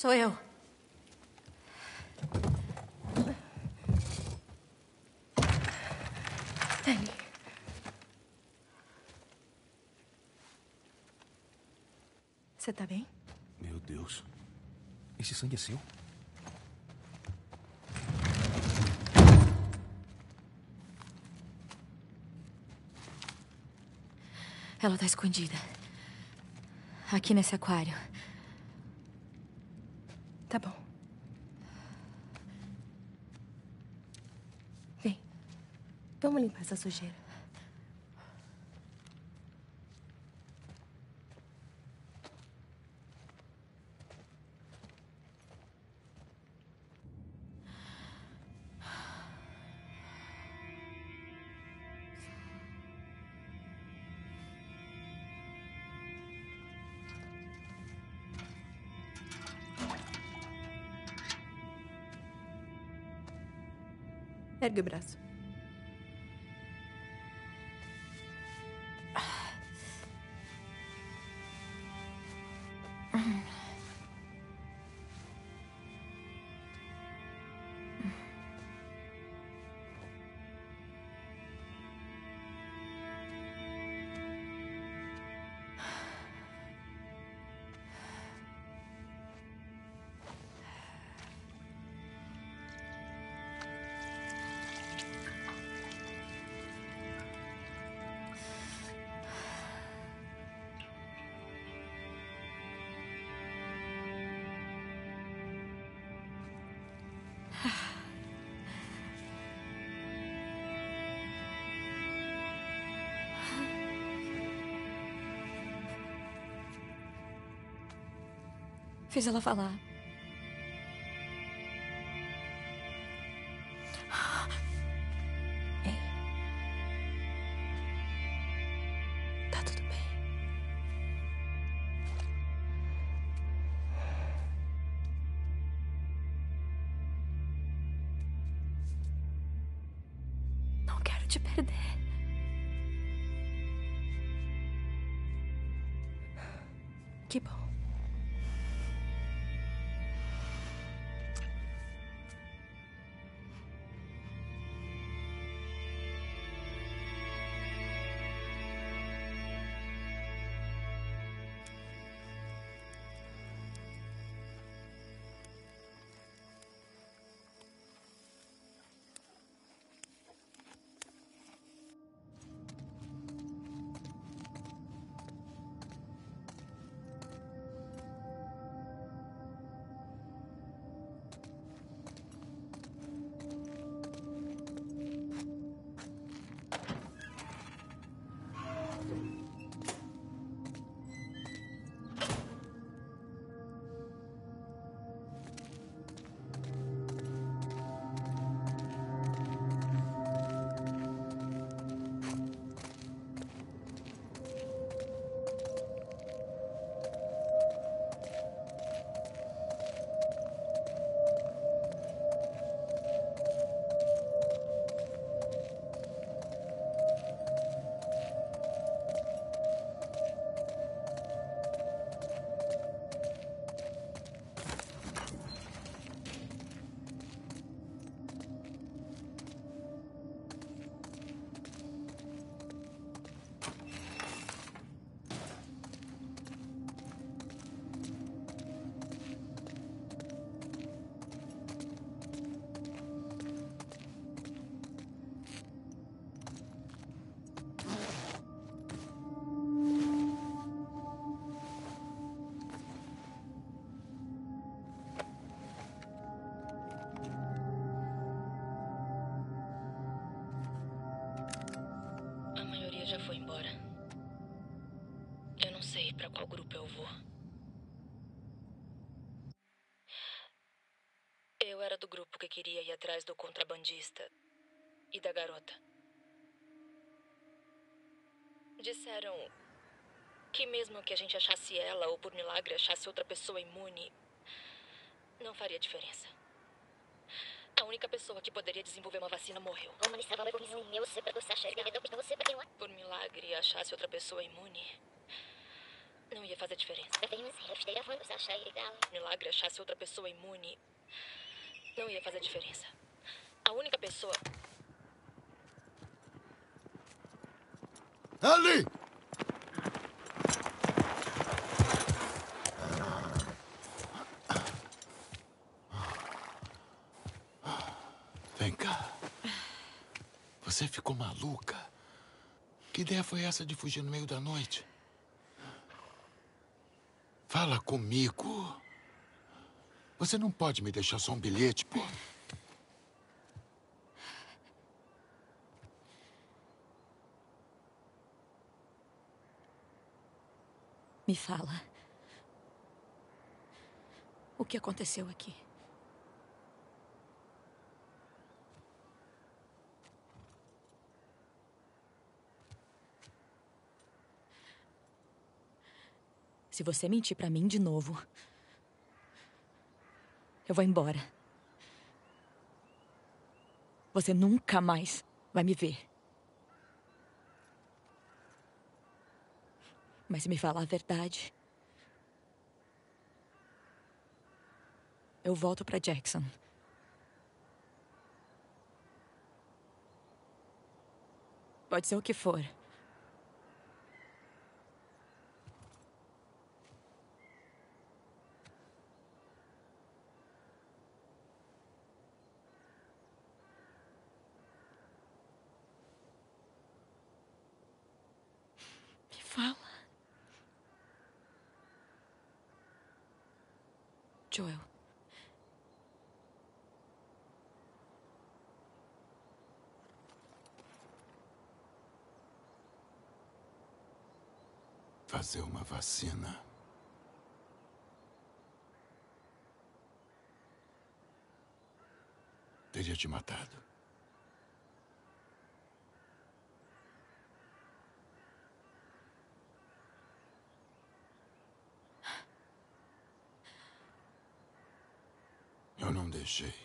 Sou eu. Danny. Você tá bem? Meu Deus. Esse sangue é seu? Ela tá escondida. Aqui nesse aquário. Tá bom. Vem. Vamos limpar essa sujeira. Ergue o braço. Fiz ela falar. Ei. Tá tudo bem. Não quero te perder. Que bom. Já foi embora. Eu não sei pra qual grupo eu vou. Eu era do grupo que queria ir atrás do contrabandista e da garota. Disseram que mesmo que a gente achasse ela ou por milagre achasse outra pessoa imune, não faria diferença. A única pessoa que poderia desenvolver uma vacina morreu. Por milagre achasse outra pessoa imune, Não ia fazer diferença. Milagre achasse outra pessoa imune. Não ia fazer diferença. A única pessoa... Ali! Vem cá. Você ficou maluca? Que ideia foi essa de fugir no meio da noite? Fala comigo. Você não pode me deixar só um bilhete, pô. Me fala. O que aconteceu aqui? Se você mentir pra mim de novo, eu vou embora. Você nunca mais vai me ver. Mas se me falar a verdade, eu volto pra Jackson. Pode ser o que for. Me fala. Joel. Fazer uma vacina. Teria te matado. Eu não deixei.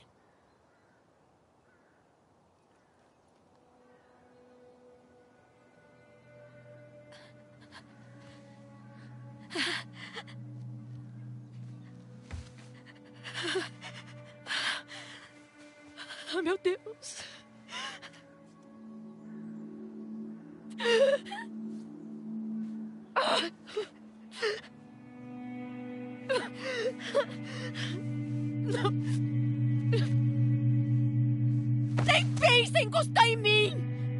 Oh, meu Deus. Não. Nem pensa em encostar em mim!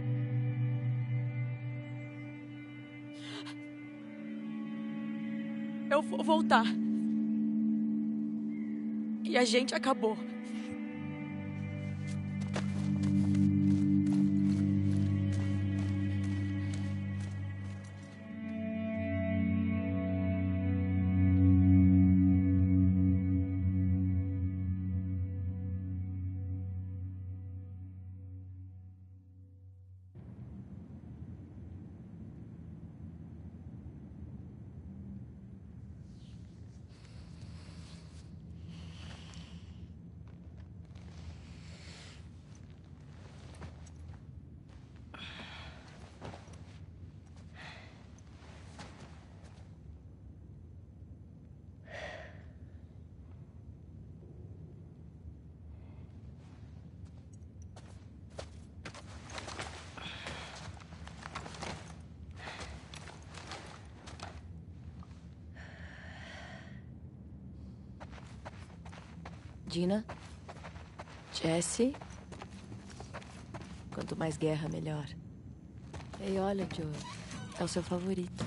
Eu vou voltar. E a gente acabou. Dina? Jesse? Quanto mais guerra, melhor. Ei, olha, Joe. É o seu favorito.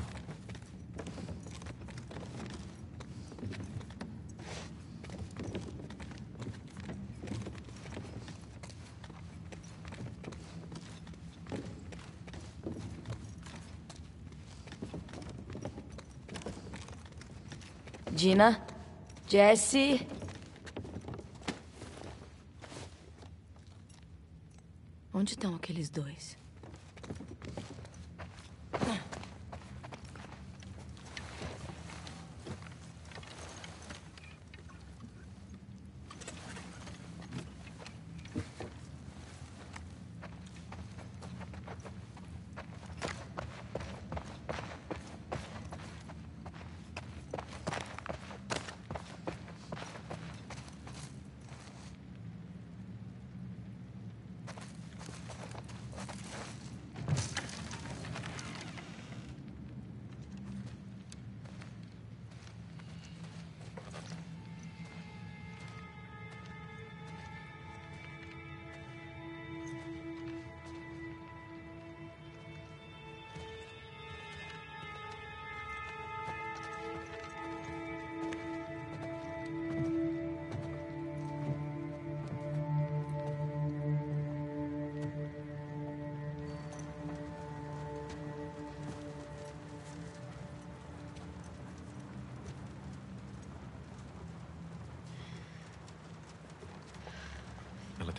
Dina? Jesse? Onde estão aqueles dois?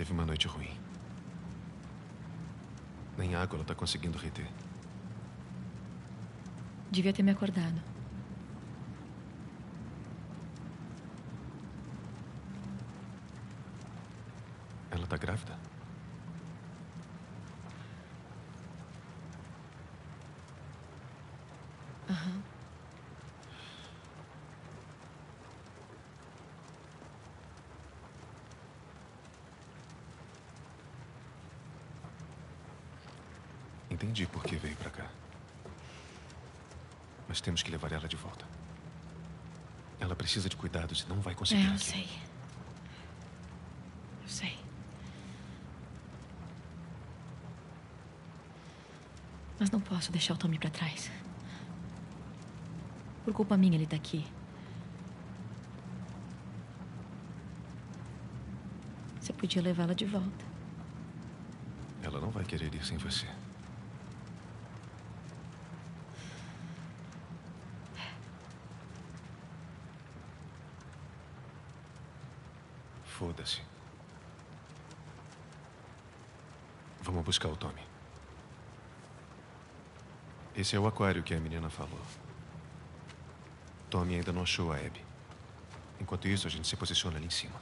teve uma noite ruim. Nem água ela tá conseguindo reter. Devia ter me acordado. Ela tá grávida? Aham. Entendi por que veio pra cá. Mas temos que levar ela de volta. Ela precisa de cuidados e não vai conseguir Eu aqui. sei. Eu sei. Mas não posso deixar o Tommy pra trás. Por culpa minha, ele tá aqui. Você podia levá-la de volta. Ela não vai querer ir sem você. Foda-se. Vamos buscar o Tommy. Esse é o aquário que a menina falou. Tommy ainda não achou a Abby. Enquanto isso, a gente se posiciona ali em cima.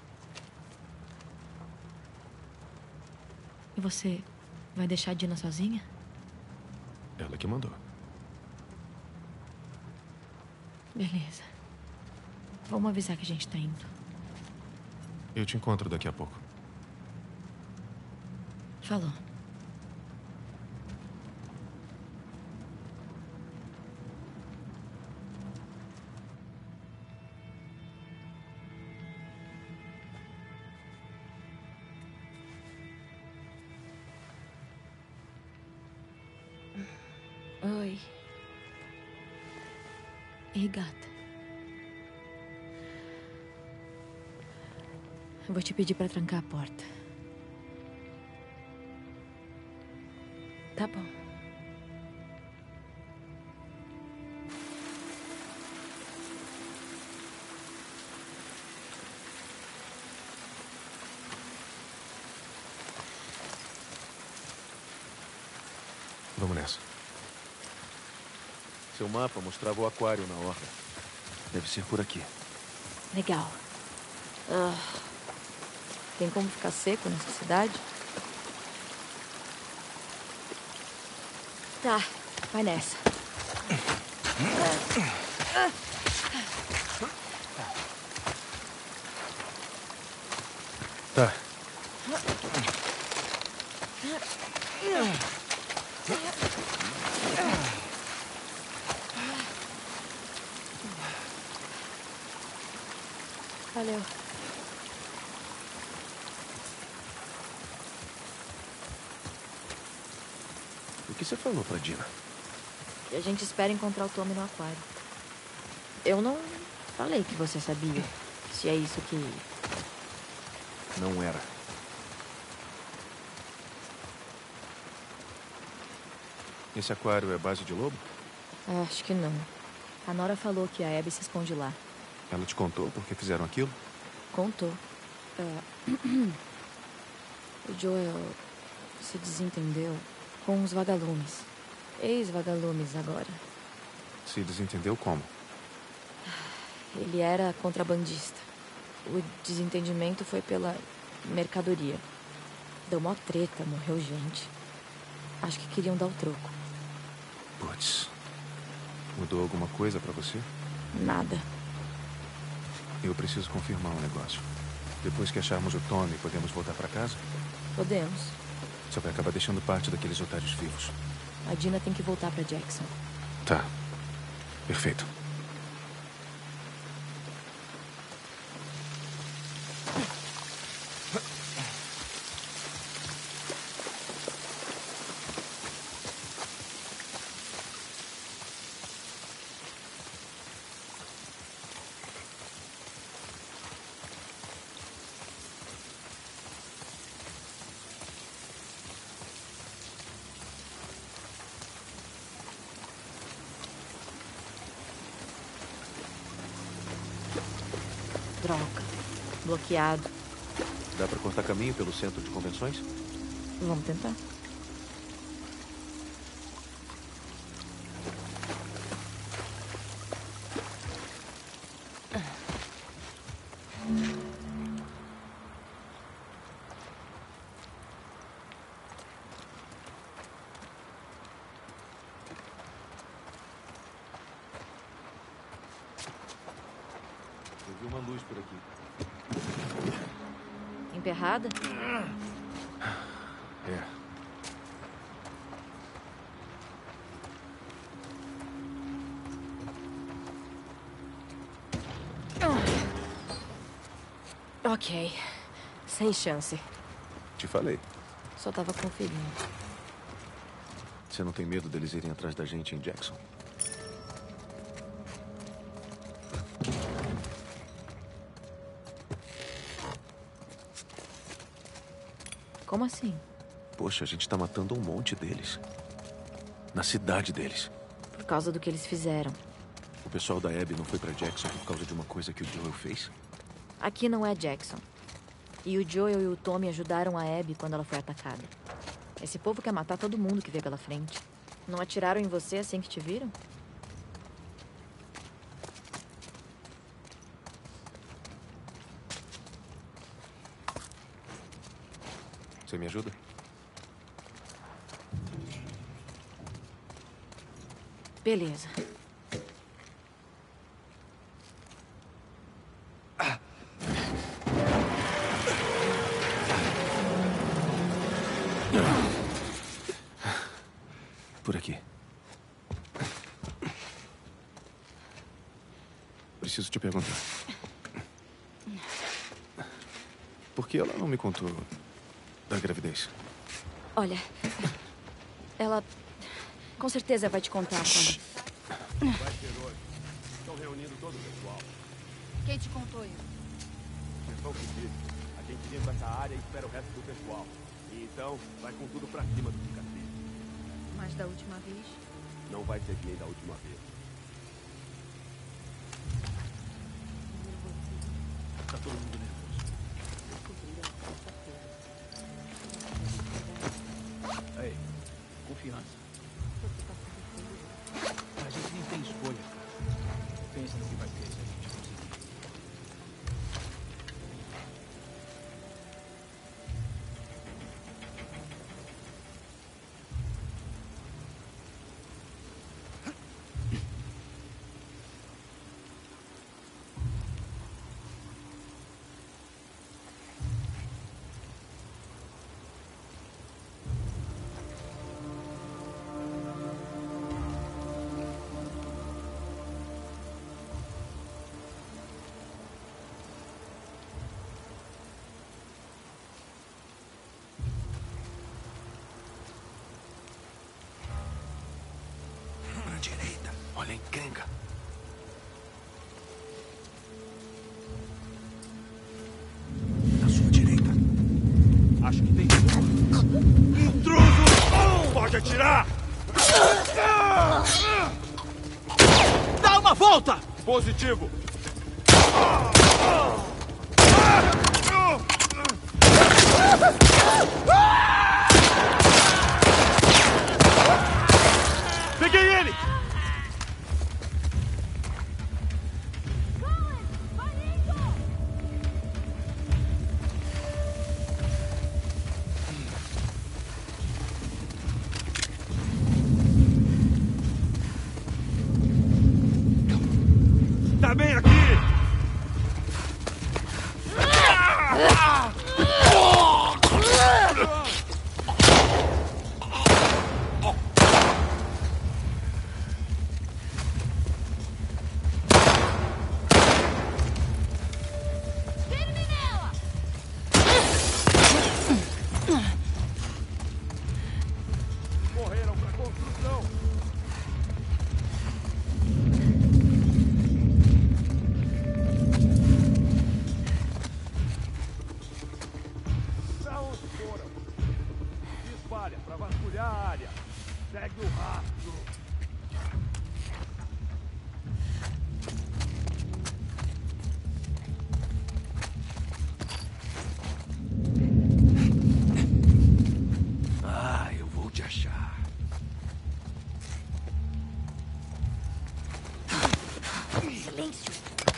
E você vai deixar a Dina sozinha? Ela que mandou. Beleza. Vamos avisar que a gente tá indo. Eu te encontro daqui a pouco. Falou. Oi. Ei, gata. Eu vou te pedir pra trancar a porta. Tá bom. Vamos nessa. Seu mapa mostrava o aquário na orla. Deve ser por aqui. Legal. Tem como ficar seco nessa cidade? Tá, vai nessa. Tá. Valeu. O que você falou pra Dina? E a gente espera encontrar o Tommy no aquário. Eu não falei que você sabia. Se é isso que... Não era. Esse aquário é base de lobo? Acho que não. A Nora falou que a Abby se esconde lá. Ela te contou por que fizeram aquilo? Contou. O Joel se desentendeu com os vagalumes. Ex-vagalumes agora. Se desentendeu como? Ele era contrabandista. O desentendimento foi pela mercadoria. Deu mó treta, morreu gente. Acho que queriam dar o troco. Putz. Mudou alguma coisa pra você? Nada. Eu preciso confirmar um negócio. Depois que acharmos o Tommy, podemos voltar pra casa? Podemos. Você vai acabar deixando parte daqueles otários vivos. A Dina tem que voltar pra Jackson. Tá. Perfeito. Droga. Bloqueado. Dá pra cortar caminho pelo centro de convenções? Vamos tentar. Eu vi uma luz por aqui. Emperrada? É. Ok. Sem chance. Te falei. Só tava conferindo. Você não tem medo deles irem atrás da gente em Jackson? Como assim? Poxa, a gente tá matando um monte deles. Na cidade deles. Por causa do que eles fizeram. O pessoal da Abby não foi pra Jackson por causa de uma coisa que o Joel fez? Aqui não é Jackson. E o Joel e o Tommy ajudaram a Abby quando ela foi atacada. Esse povo quer matar todo mundo que vê pela frente. Não atiraram em você assim que te viram? Você me ajuda? Beleza. Por aqui. Preciso te perguntar. Por que ela não me contou da gravidez? Olha, ela com certeza vai te contar quando... Vai ser hoje. Estão reunindo todo o pessoal. Quem te contou isso? Chefão que disse. A gente limpa essa área e espera o resto do pessoal. E então, vai com tudo pra cima do cicatriz. Mas da última vez... Não vai ser que nem da última vez. Tá todo mundo nervoso. Ei, confiança. A gente nem tem escolha. Pensa no que vai ter se a gente conseguir. Pra direita. Olha a encrenca. Na sua direita. Acho que tem... Intruso! Pode atirar! Dá uma volta! Positivo! Peguei ele! Tá bem aqui! Correram pra construção! Silêncio.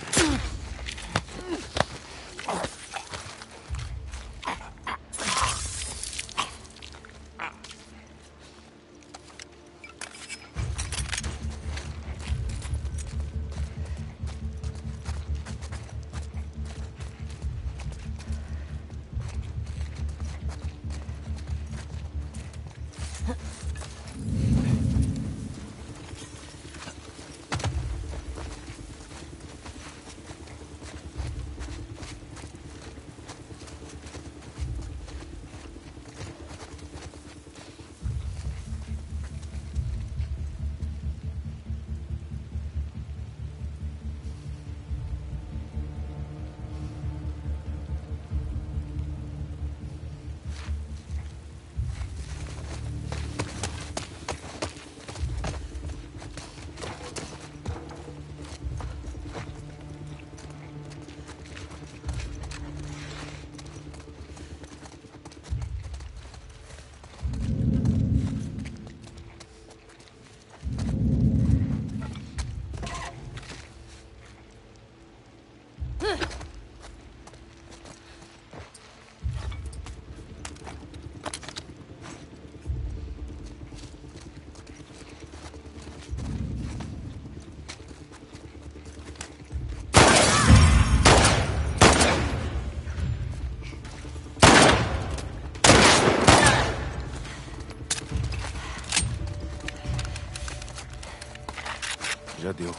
Já deu.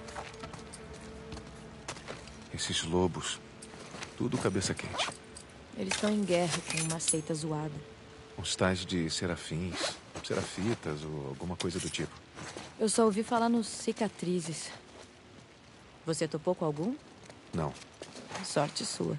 Esses lobos, tudo cabeça quente. Eles estão em guerra com uma seita zoada. Uns tais de serafins, serafitas ou alguma coisa do tipo. Eu só ouvi falar nos cicatrizes. Você topou com algum? Não. Sorte sua.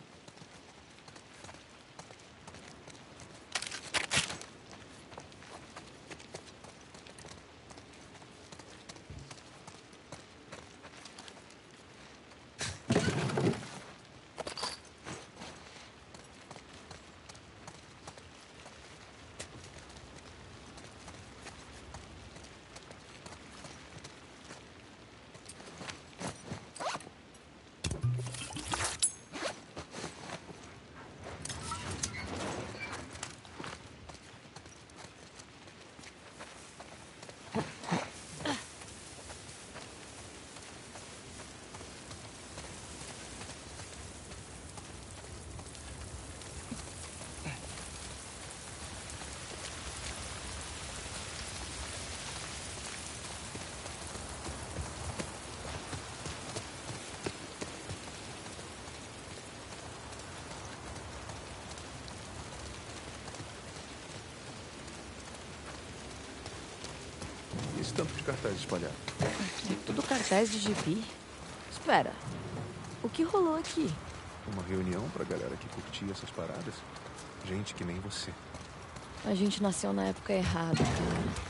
Esse tanto de cartaz espalhado. É tudo cartaz de gibi. Espera. O que rolou aqui? Uma reunião pra galera que curtia essas paradas. Gente que nem você. A gente nasceu na época errada, cara.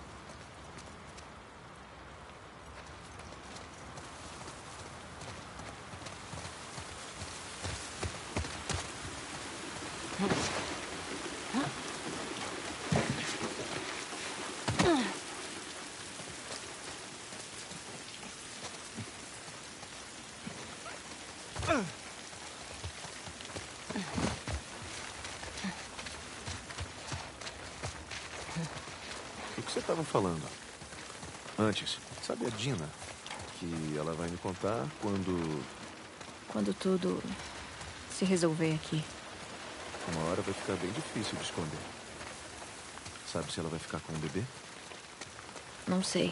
O que você estava falando? Antes, sabe a Dina? Que ela vai me contar quando... Quando tudo se resolver aqui. Uma hora vai ficar bem difícil de esconder. Sabe se ela vai ficar com o bebê? Não sei.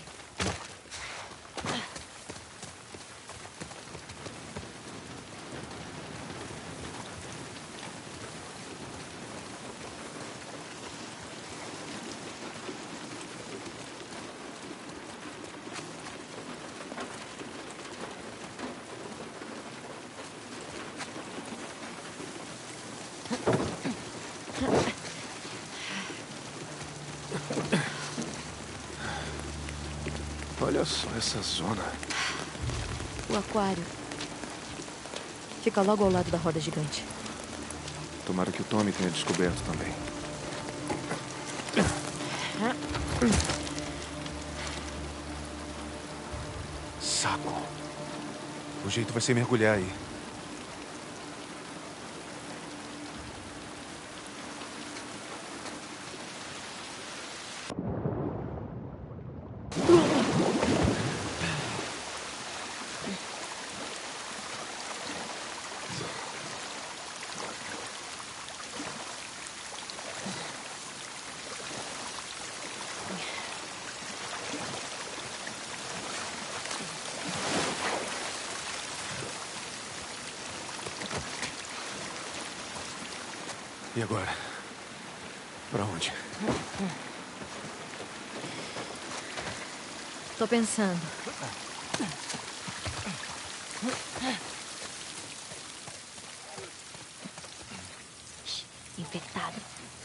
Olha só essa zona. O aquário. Fica logo ao lado da roda gigante. Tomara que o Tommy tenha descoberto também. Saco. O jeito vai ser mergulhar aí. E agora? Pra onde? Tô pensando. Infectado.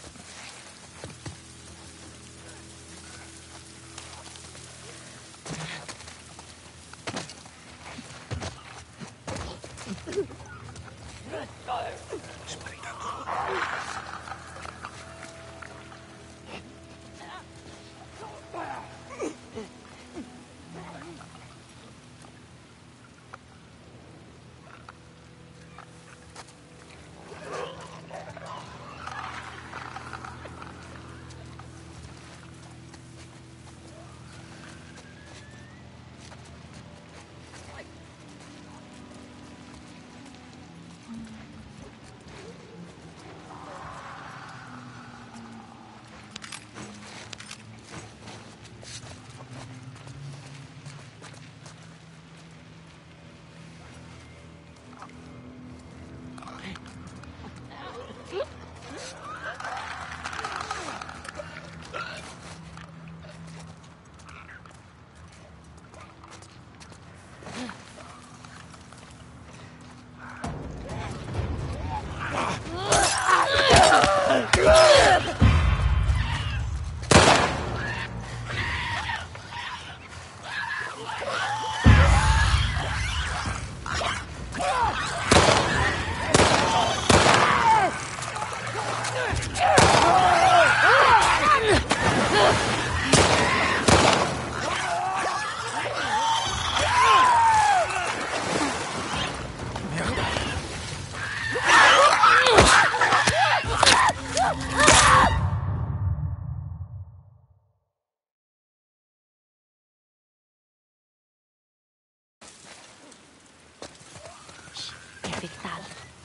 Infectado.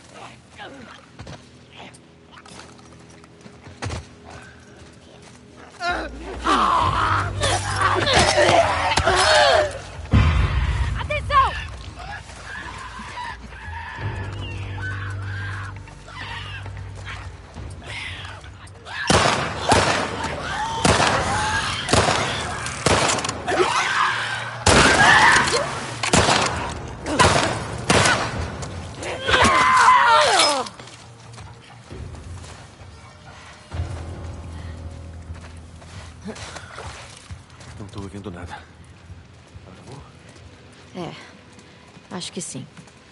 Atenção! Não tô ouvindo nada. Acabou? É, acho que sim.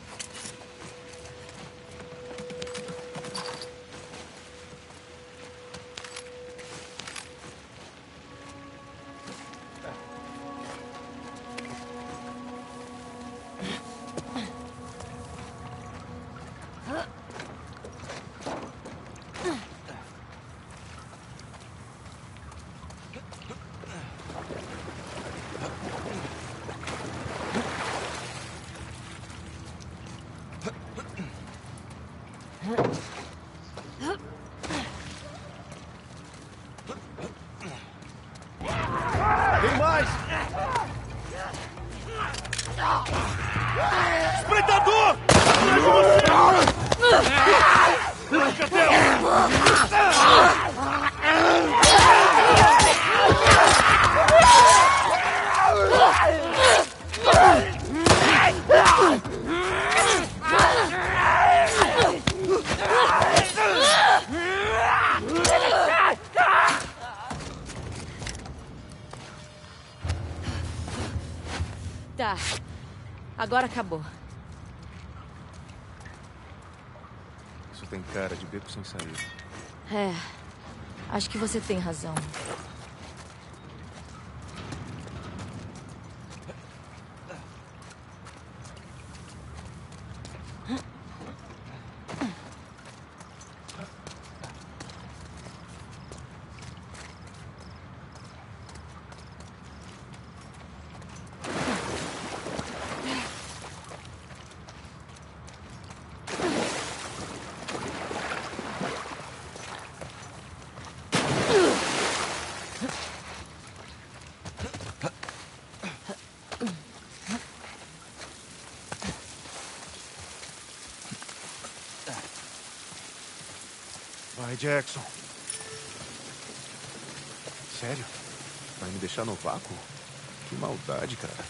Tem mais! Espreitador! Atrás de você! Cadê? Tá. Agora acabou. Isso tem cara de beco sem saída. É. Acho que você tem razão. Vai, Jackson. Sério? Vai me deixar no vácuo? Que maldade, cara.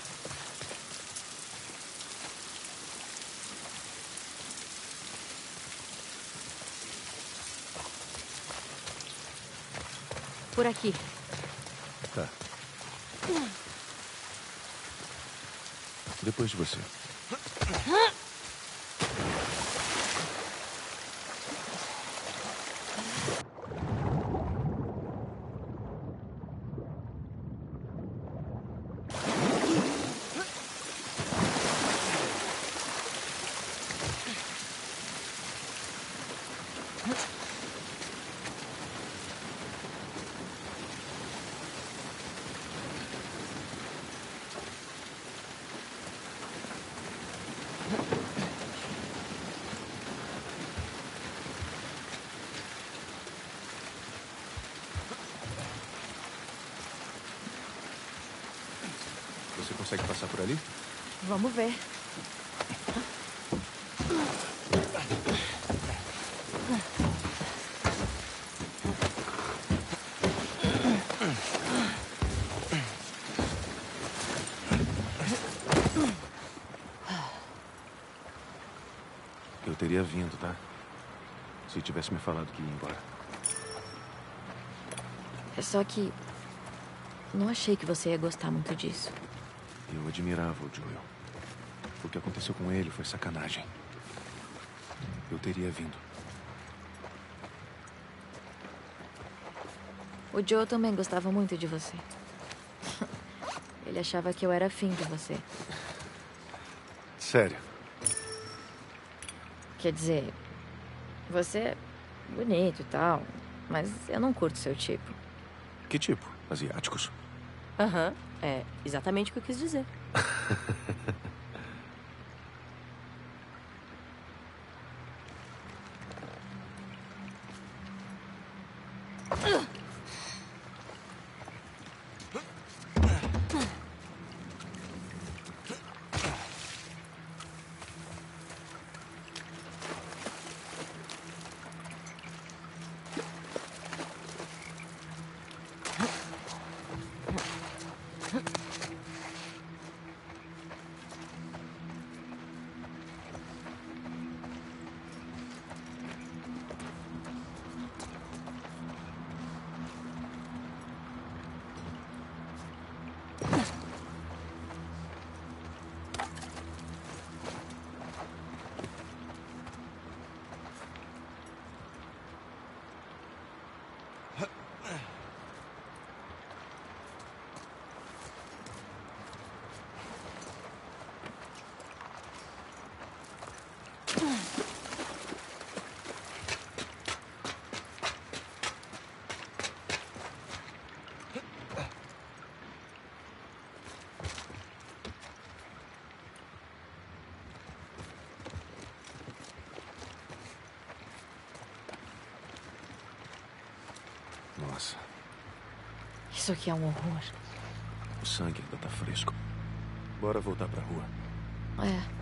Por aqui. Tá. Depois de você. Você consegue passar por ali? Vamos ver. Eu teria vindo, tá? Se tivesse me falado que ia embora. É só que... não achei que você ia gostar muito disso. Eu admirava o Joel. O que aconteceu com ele foi sacanagem. Eu teria vindo. O Joe também gostava muito de você. Ele achava que eu era afim de você. Sério? Quer dizer, você é bonito e tal, mas eu não curto seu tipo. Que tipo? Asiáticos? Aham, é exatamente o que eu quis dizer. Nossa, Isso aqui é um horror. o sangue ainda tá fresco. Bora voltar pra rua. É.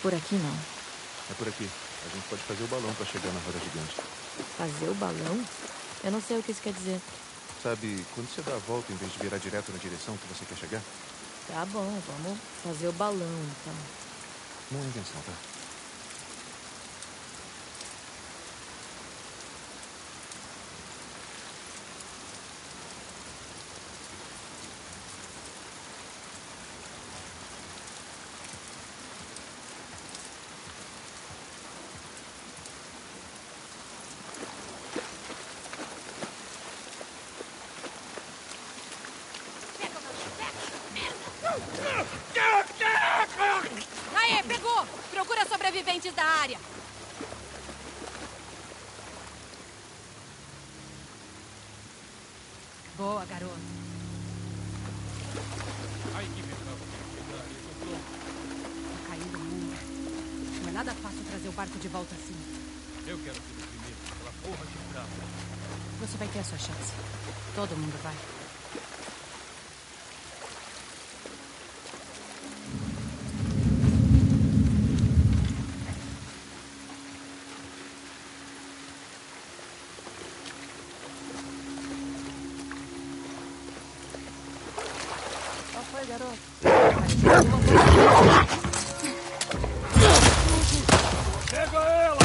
por aqui, não. É por aqui. A gente pode fazer o balão pra chegar na roda gigante. Fazer o balão? Eu não sei o que isso quer dizer. Sabe, quando você dá a volta em vez de virar direto na direção que você quer chegar? Tá bom, vamos fazer o balão, então. Não é invenção, tá? Aê, pegou! Procura sobreviventes da área. Boa, garoto. A equipe estava pronto. Tá caindo muito. Não é nada fácil trazer o barco de volta assim. Eu quero ser o primeiro. Aquela porra de prata. Você vai ter a sua chance. Todo mundo vai. Qual foi, garoto? Pega ela!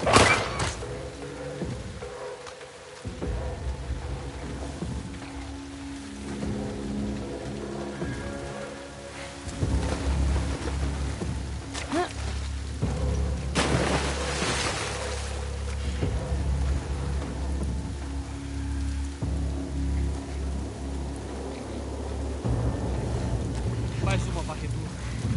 Mais uma varredura.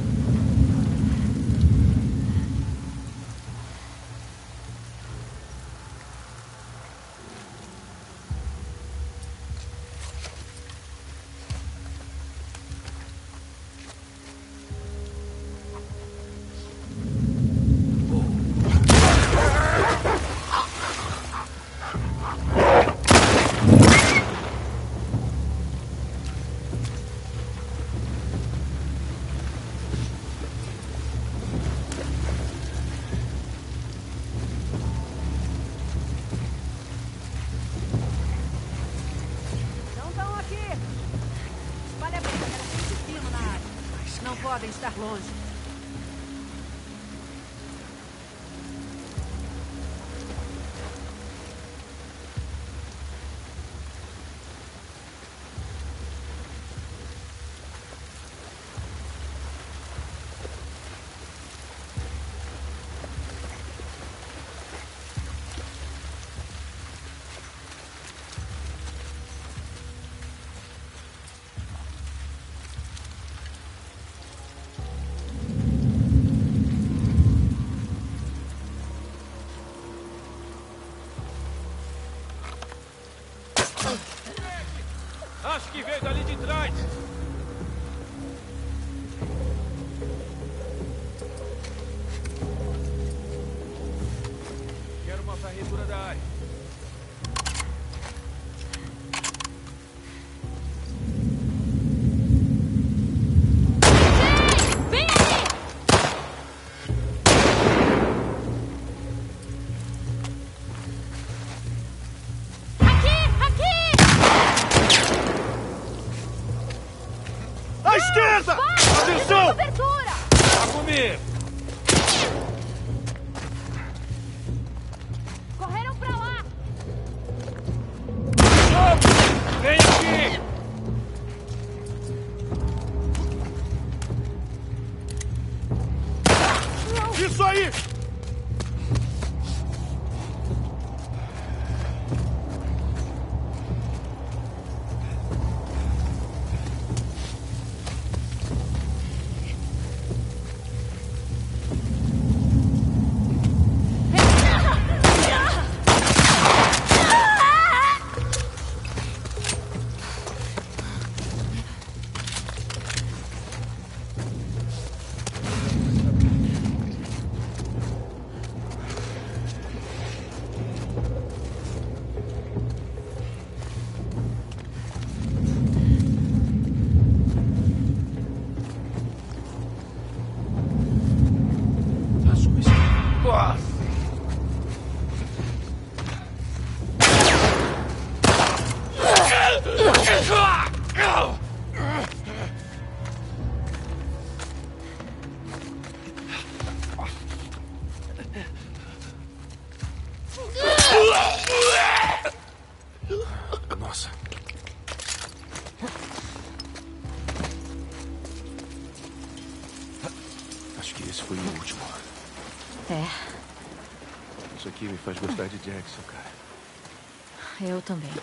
Não estão aqui. Vale a pena, quero ver esse fino na área. Não podem estar longe. Acho que veio dali de trás! Quero uma varredura da área. Vem ali! À esquerda! Atenção! Cobertura! Tá comigo! Correram pra lá! Vem aqui! Isso aí! faz gostar de Jackson, cara. Eu também.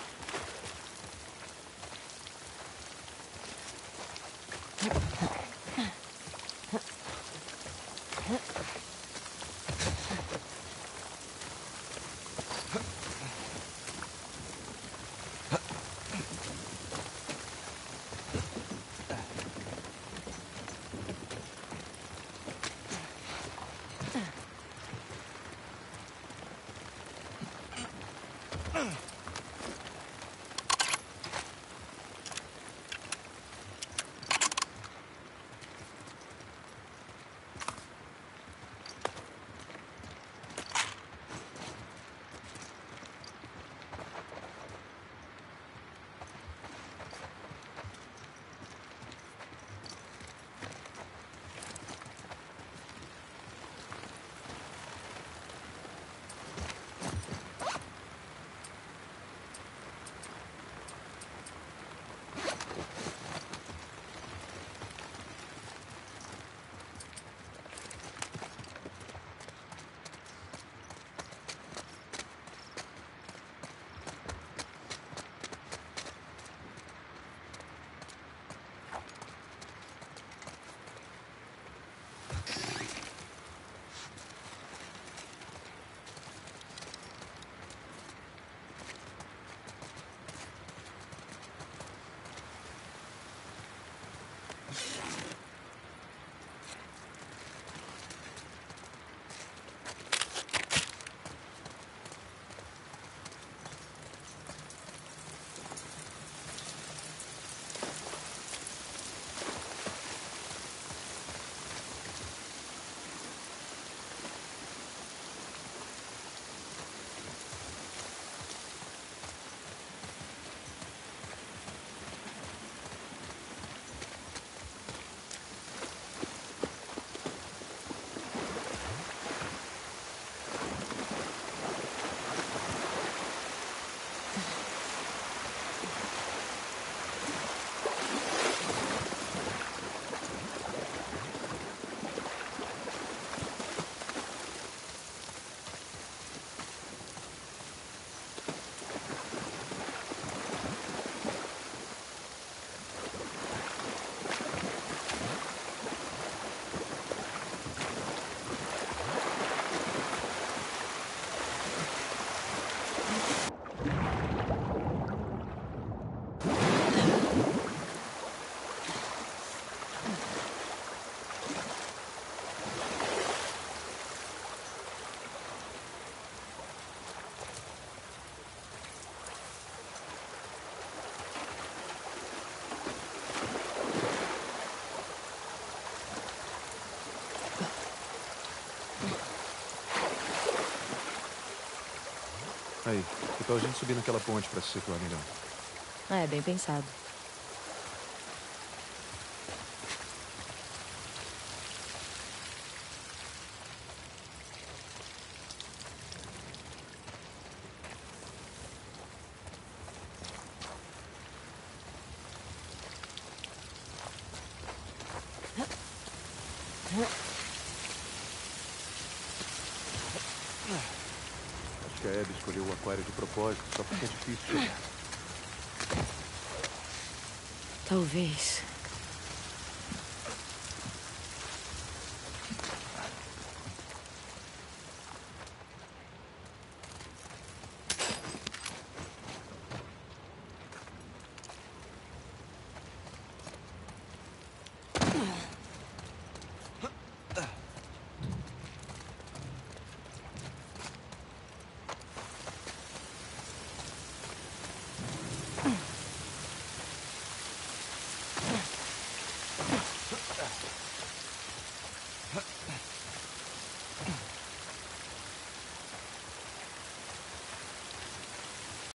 Aí, que tal a gente subir naquela ponte pra se situar melhor? É, bem pensado. Acho que a Abby escolheu o aquário de propósito, só porque é difícil chegar. Talvez.